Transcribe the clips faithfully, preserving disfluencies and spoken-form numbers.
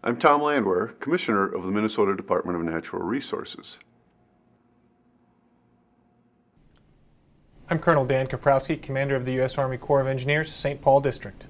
I'm Tom Landwehr, Commissioner of the Minnesota Department of Natural Resources. I'm Colonel Dan Koprowski, Commander of the U S Army Corps of Engineers, Saint Paul District.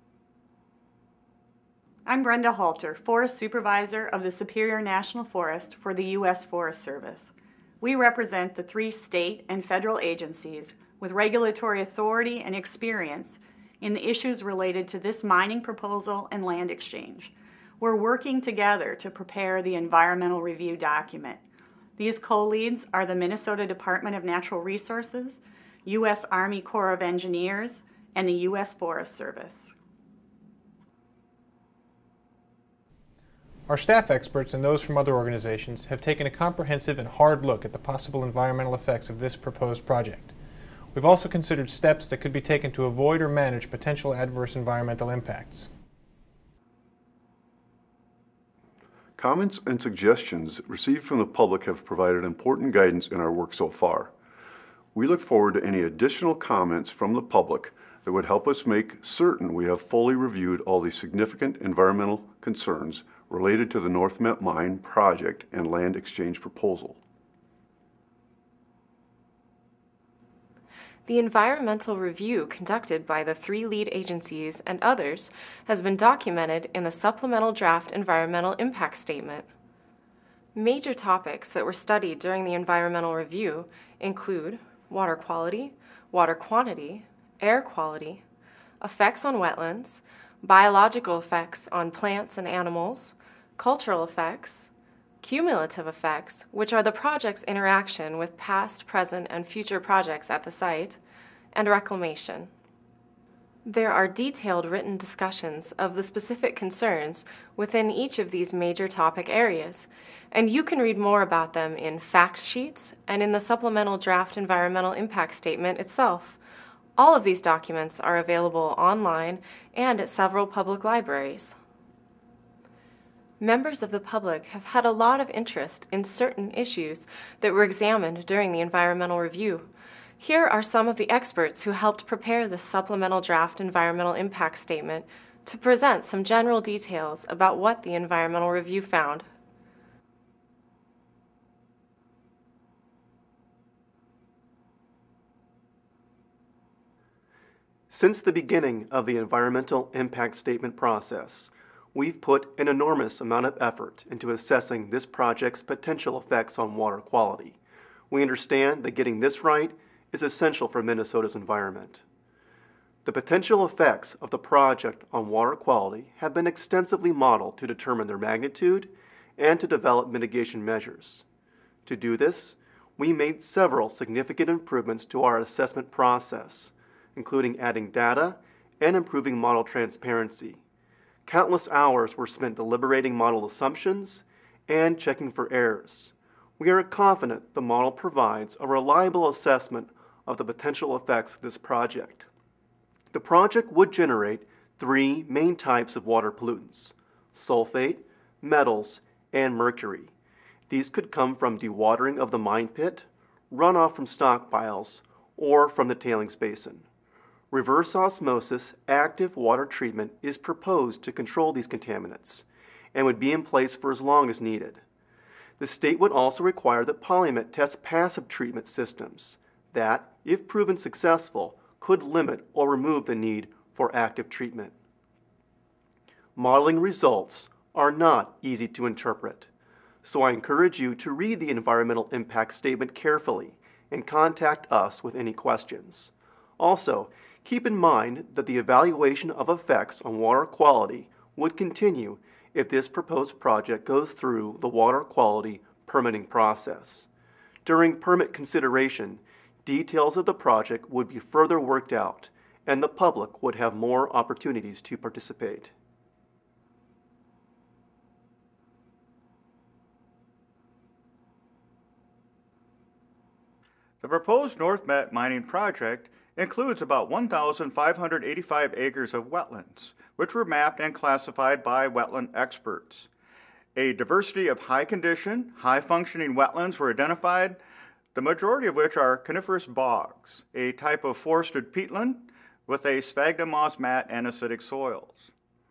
I'm Brenda Halter, Forest Supervisor of the Superior National Forest for the U S Forest Service. We represent the three state and federal agencies with regulatory authority and experience in the issues related to this mining proposal and land exchange. We're working together to prepare the environmental review document. These co-leads are the Minnesota Department of Natural Resources, U S Army Corps of Engineers, and the U S Forest Service. Our staff experts and those from other organizations have taken a comprehensive and hard look at the possible environmental effects of this proposed project. We've also considered steps that could be taken to avoid or manage potential adverse environmental impacts. Comments and suggestions received from the public have provided important guidance in our work so far. We look forward to any additional comments from the public that would help us make certain we have fully reviewed all the significant environmental concerns related to the NorthMet Mining Project and land exchange proposal. The environmental review conducted by the three lead agencies and others has been documented in the Supplemental Draft Environmental Impact Statement. Major topics that were studied during the environmental review include water quality, water quantity, air quality, effects on wetlands, biological effects on plants and animals, cultural effects, cumulative effects, which are the project's interaction with past, present, and future projects at the site, and reclamation. There are detailed written discussions of the specific concerns within each of these major topic areas, and you can read more about them in fact sheets and in the Supplemental Draft Environmental Impact Statement itself. All of these documents are available online and at several public libraries. Members of the public have had a lot of interest in certain issues that were examined during the environmental review. Here are some of the experts who helped prepare the Supplemental Draft Environmental Impact Statement to present some general details about what the environmental review found. Since the beginning of the environmental impact statement process, we've put an enormous amount of effort into assessing this project's potential effects on water quality. We understand that getting this right is essential for Minnesota's environment. The potential effects of the project on water quality have been extensively modeled to determine their magnitude and to develop mitigation measures. To do this, we made several significant improvements to our assessment process, including adding data and improving model transparency. Countless hours were spent deliberating model assumptions and checking for errors. We are confident the model provides a reliable assessment of the potential effects of this project. The project would generate three main types of water pollutants: sulfate, metals, and mercury. These could come from dewatering of the mine pit, runoff from stockpiles, or from the tailings basin. Reverse osmosis active water treatment is proposed to control these contaminants and would be in place for as long as needed. The state would also require that PolyMet test passive treatment systems that, if proven successful, could limit or remove the need for active treatment. Modeling results are not easy to interpret, so I encourage you to read the environmental impact statement carefully and contact us with any questions. Also, keep in mind that the evaluation of effects on water quality would continue if this proposed project goes through the water quality permitting process. During permit consideration, details of the project would be further worked out, and the public would have more opportunities to participate. The proposed NorthMet Mining Project includes about one thousand five hundred eighty-five acres of wetlands, which were mapped and classified by wetland experts. A diversity of high-condition, high-functioning wetlands were identified, the majority of which are coniferous bogs, a type of forested peatland with a sphagnum moss mat and acidic soils.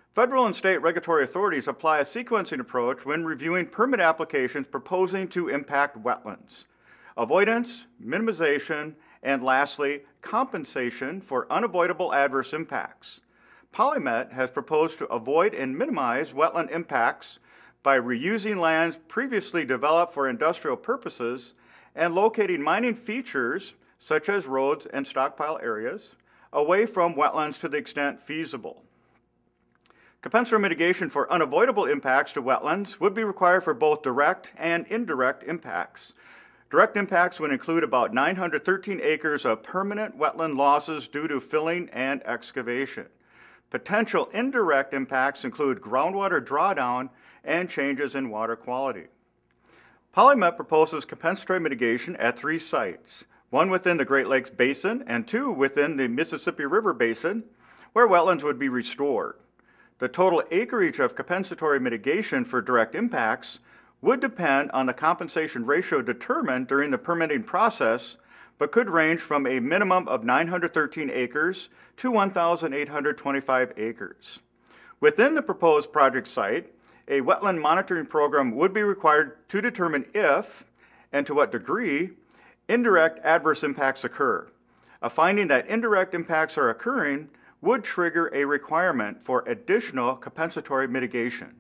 Federal and state regulatory authorities apply a sequencing approach when reviewing permit applications proposing to impact wetlands. Avoidance, minimization, and lastly, compensation for unavoidable adverse impacts. PolyMet has proposed to avoid and minimize wetland impacts by reusing lands previously developed for industrial purposes and locating mining features, such as roads and stockpile areas, away from wetlands to the extent feasible. Compensatory mitigation for unavoidable impacts to wetlands would be required for both direct and indirect impacts. Direct impacts would include about nine hundred thirteen acres of permanent wetland losses due to filling and excavation. Potential indirect impacts include groundwater drawdown and changes in water quality. PolyMet proposes compensatory mitigation at three sites, one within the Great Lakes Basin and two within the Mississippi River Basin, where wetlands would be restored. The total acreage of compensatory mitigation for direct impacts would depend on the compensation ratio determined during the permitting process, but could range from a minimum of nine hundred thirteen acres to one thousand eight hundred twenty-five acres. Within the proposed project site, a wetland monitoring program would be required to determine if, and to what degree, indirect adverse impacts occur. A finding that indirect impacts are occurring would trigger a requirement for additional compensatory mitigation.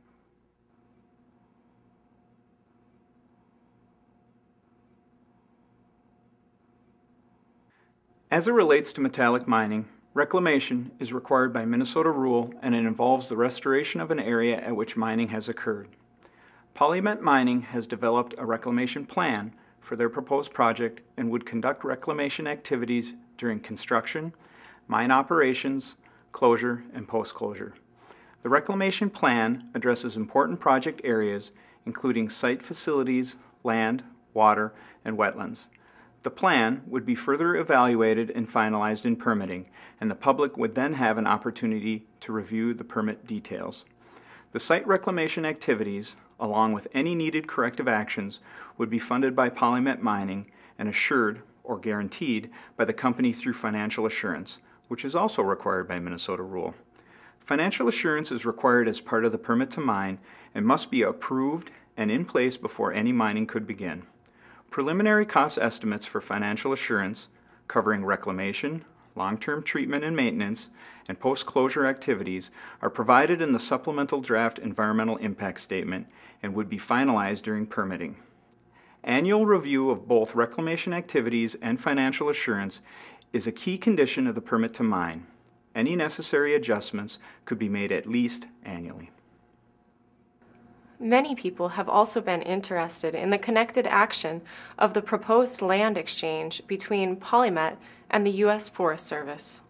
As it relates to metallic mining, reclamation is required by Minnesota rule, and it involves the restoration of an area at which mining has occurred. PolyMet Mining has developed a reclamation plan for their proposed project and would conduct reclamation activities during construction, mine operations, closure, and post-closure. The reclamation plan addresses important project areas, including site facilities, land, water, and wetlands. The plan would be further evaluated and finalized in permitting, and the public would then have an opportunity to review the permit details. The site reclamation activities, along with any needed corrective actions, would be funded by PolyMet Mining and assured or guaranteed by the company through financial assurance, which is also required by Minnesota rule. Financial assurance is required as part of the permit to mine and must be approved and in place before any mining could begin. Preliminary cost estimates for financial assurance, covering reclamation, long-term treatment and maintenance, and post-closure activities, are provided in the supplemental draft environmental impact statement and would be finalized during permitting. Annual review of both reclamation activities and financial assurance is a key condition of the permit to mine. Any necessary adjustments could be made at least annually. Many people have also been interested in the connected action of the proposed land exchange between PolyMet and the U S Forest Service.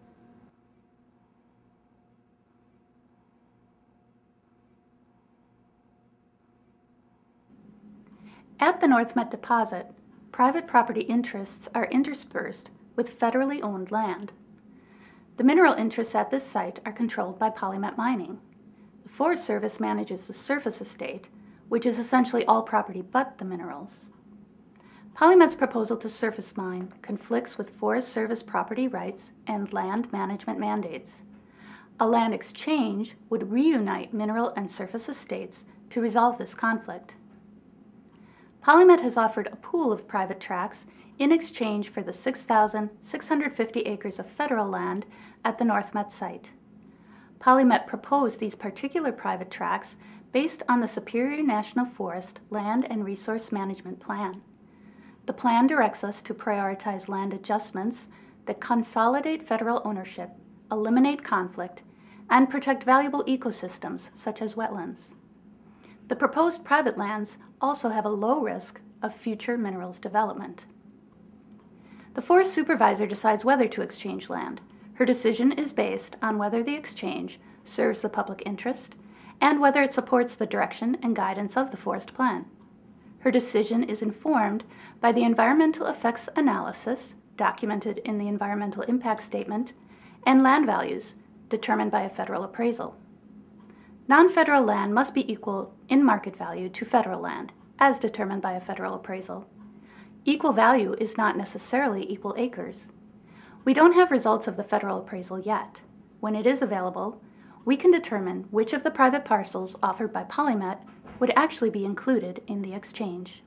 At the NorthMet deposit, private property interests are interspersed with federally owned land. The mineral interests at this site are controlled by PolyMet Mining. The Forest Service manages the surface estate, which is essentially all property but the minerals. PolyMet's proposal to surface mine conflicts with Forest Service property rights and land management mandates. A land exchange would reunite mineral and surface estates to resolve this conflict. PolyMet has offered a pool of private tracts in exchange for the six thousand six hundred fifty acres of federal land at the NorthMet site. PolyMet proposed these particular private tracts based on the Superior National Forest Land and Resource Management Plan. The plan directs us to prioritize land adjustments that consolidate federal ownership, eliminate conflict, and protect valuable ecosystems such as wetlands. The proposed private lands also have a low risk of future minerals development. The Forest Supervisor decides whether to exchange land. Her decision is based on whether the exchange serves the public interest and whether it supports the direction and guidance of the forest plan. Her decision is informed by the environmental effects analysis documented in the environmental impact statement and land values determined by a federal appraisal. Non-federal land must be equal in market value to federal land, as determined by a federal appraisal. Equal value is not necessarily equal acres. We don't have results of the federal appraisal yet. When it is available, we can determine which of the private parcels offered by PolyMet would actually be included in the exchange.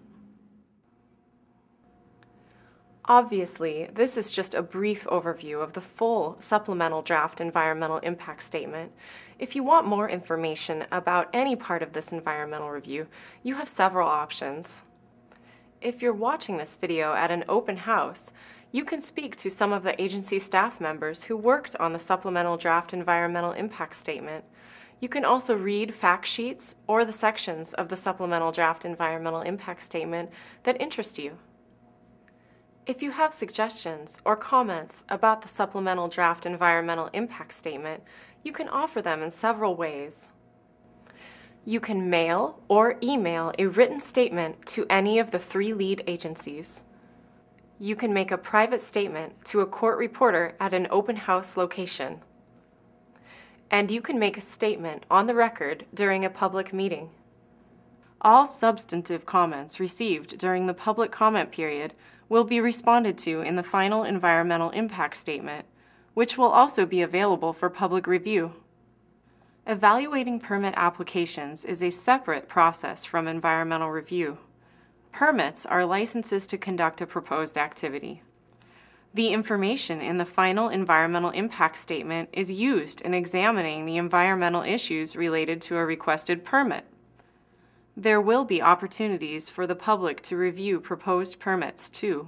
Obviously, this is just a brief overview of the full supplemental draft environmental impact statement. If you want more information about any part of this environmental review, you have several options. If you're watching this video at an open house, you can speak to some of the agency staff members who worked on the supplemental draft environmental impact statement. You can also read fact sheets or the sections of the supplemental draft environmental impact statement that interest you. If you have suggestions or comments about the supplemental draft environmental impact statement, you can offer them in several ways. You can mail or email a written statement to any of the three lead agencies. You can make a private statement to a court reporter at an open house location. And you can make a statement on the record during a public meeting. All substantive comments received during the public comment period will be responded to in the final environmental impact statement, which will also be available for public review. Evaluating permit applications is a separate process from environmental review. Permits are licenses to conduct a proposed activity. The information in the final environmental impact statement is used in examining the environmental issues related to a requested permit. There will be opportunities for the public to review proposed permits, too.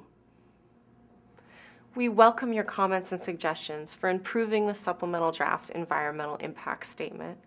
We welcome your comments and suggestions for improving the supplemental draft environmental impact statement.